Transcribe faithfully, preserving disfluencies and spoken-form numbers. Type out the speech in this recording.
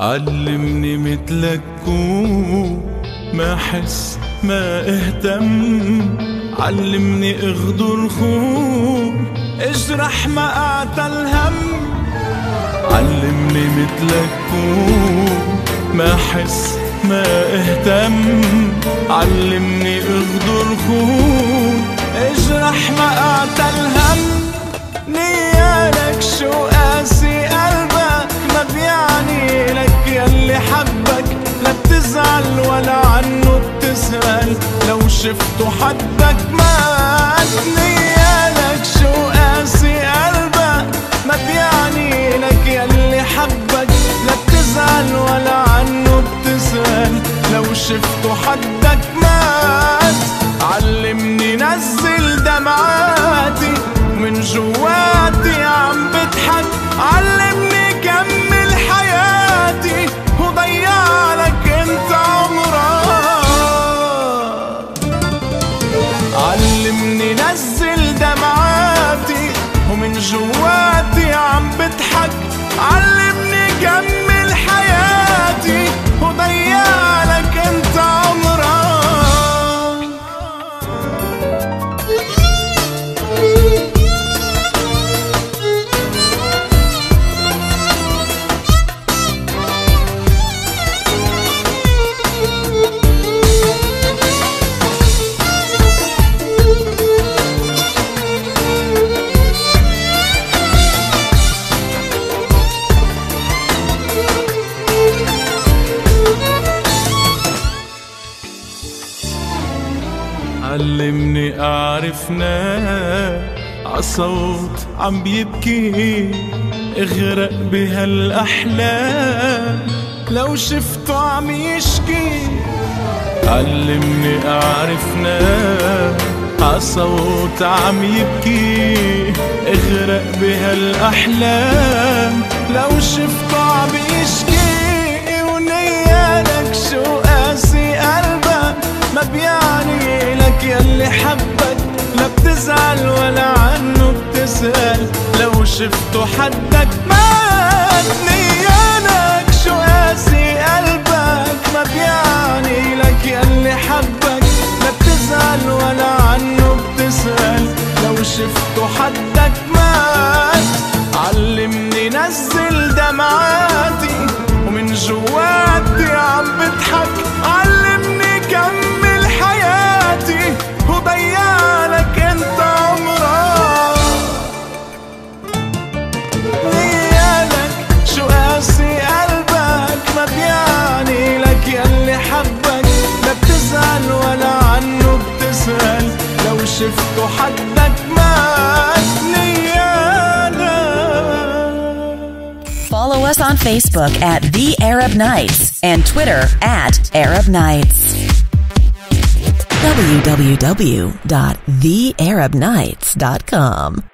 علمني مثلك كون ما أحس ما اهتم، علمني اغدر خون اجرح ما أعتى الهم. علمني مثلك كون ما أحس ما اهتم، علمني اغدر خون اجرح ما أعتى الهم. نيالك شو قاسي قلبك ما بيعني لك يلي حبك، لا بتزعل ولا عنه بتسأل لو شفته حدك مات. نيالك شو قاسي قلبك ما بيعني لك يلي حبك، لا بتزعل ولا عنه بتسأل لو شفته حدك مات. علمني نزل دمعاتي من جواتي عم بضحك، علمني كمل حياتي وضيع لك انت عمرك. علمني نزل دمعاتي ومن جواتي عم بضحك، علمني كمل حياتي وضيع لك انت عمرك. علمني أعرفنا عصوت عم بيبكي اغرق بهالأحلام لو شفته عم يشكي. علمني أعرفنا عصوت عم يبكي اغرق بهالأحلام لو شفته عم يشكي. ونيالك شو قاسي قلبك ما بيعني لك يلي حبك، لا بتزعل ولا عنه بتسأل لو شفته حدك مات. نيالك شو قاسي قلبك ما بيعني لك يلي حبك، لا بتزعل ولا عنه بتسأل لو شفته حدك مات. علمني نزل دمعاتي ومن جواتي عم بضحك، علمني كمل حياتي وضيع لك انت عمرك. نيالك شو قاسي قلبك ما بيعني لك يلي حبك، لا بتزعل ولا عنه بتسأل لو شفته حدك مات. نيالك. Follow us on Facebook at The Arab Nights and Twitter at Arab Nights. w w w dot the arab nights dot com